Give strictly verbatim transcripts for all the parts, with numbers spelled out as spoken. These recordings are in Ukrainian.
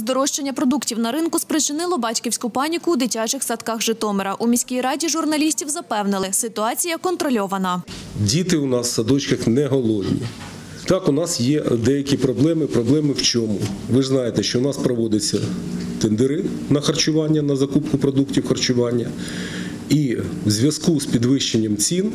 Здорожчання продуктів на ринку спричинило батьківську паніку у дитячих садках Житомира. У міській раді журналістів запевнили – ситуація контрольована. Діти у нас в садочках не голодні. Так, у нас є деякі проблеми. Проблеми в чому? Ви ж знаєте, що у нас проводяться тендери на харчування, на закупку продуктів харчування. І в зв'язку з підвищенням цін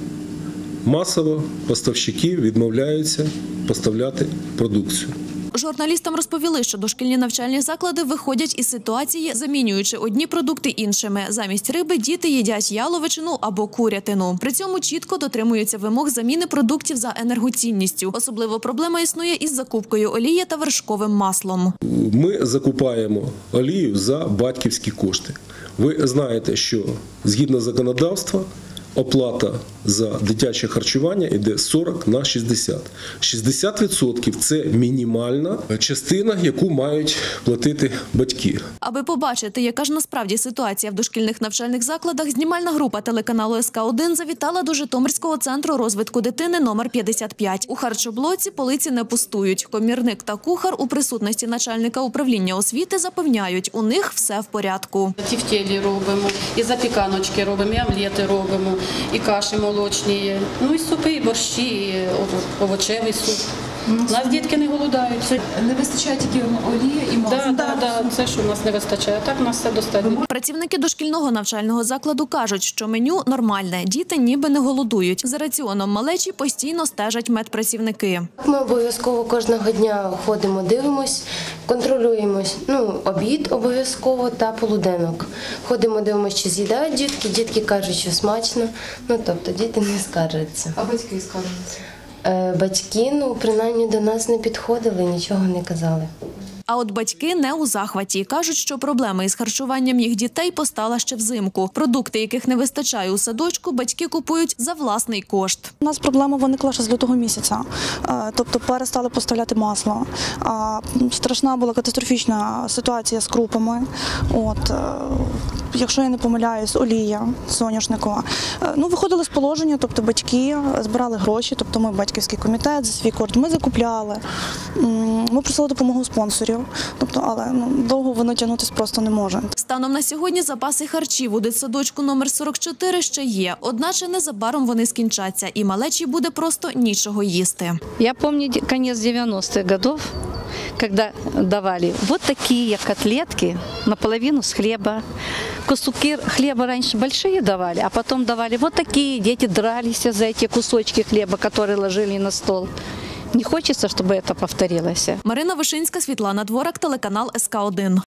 масово поставщики відмовляються поставляти продукцію. Журналістам розповіли, що дошкільні навчальні заклади виходять із ситуації, замінюючи одні продукти іншими. Замість риби діти їдять яловичину або курятину. При цьому чітко дотримуються вимог заміни продуктів за енергоцінністю. Особливо проблема існує із закупкою олії та вершковим маслом. Ми закупаємо олію за батьківські кошти. Ви знаєте, що згідно законодавства оплата за дитяче харчування йде сорок на шістдесят. шістдесят відсотків – це мінімальна частина, яку мають платити батьки. Аби побачити, яка ж насправді ситуація в дошкільних навчальних закладах, знімальна група телеканалу ес ка один завітала до Житомирського центру розвитку дитини номер п'ятдесят п'ять. У харчоблоці полиці не пустують. Комірник та кухар у присутності начальника управління освіти запевняють, у них все в порядку. Тівтєлі робимо, і запіканочки робимо, і омлети робимо, і каші молочні, ну і супи, і борщі, і овочевий суп. У нас дітки не голодають. Не вистачає тільки олії і масла? Так, да, да, це що у нас не вистачає, так у нас все достатньо. Працівники дошкільного навчального закладу кажуть, що меню нормальне, діти ніби не голодують. За раціоном малечі постійно стежать медпрацівники. Ми обов'язково кожного дня ходимо, дивимось, контролюємось. Ну, обід обов'язково та полуденок. Ходимо, дивимося, чи з'їдають дітки, дітки кажуть, що смачно, ну тобто діти не скаржаться. А батьки скаржаться? Батьки, ну, принаймні до нас не підходили, нічого не казали. А от батьки не у захваті. Кажуть, що проблема із харчуванням їх дітей постала ще взимку. Продукти, яких не вистачає у садочку, батьки купують за власний кошт. У нас проблема виникла ще з лютого місяця. Тобто перестали поставляти масло. Страшна була катастрофічна ситуація з крупами. От, якщо я не помиляюсь, олія соняшникова. Ну, виходили з положення, тобто батьки збирали гроші, тобто ми батьківський комітет за свій кошт, ми закупляли. Ми просили допомогу спонсорів. Тобто, але ну, довго воно тягнутися просто не може. Станом на сьогодні запаси харчів у дитсадочку номер сорок чотири ще є. Одначе незабаром вони скінчаться і малечі буде просто нічого їсти. Я пам'ятаю кінець дев'яностих років, коли давали вот такие котлетки наполовину с хлеба. Куски хлеба раньше большие давали, а потом давали вот такие. Дети дрались за эти кусочки хлеба, которые ложили на стол. Не хочеться, щоб це повторилося. Марина Вишинська, Світлана Дворак, телеканал ес ка один.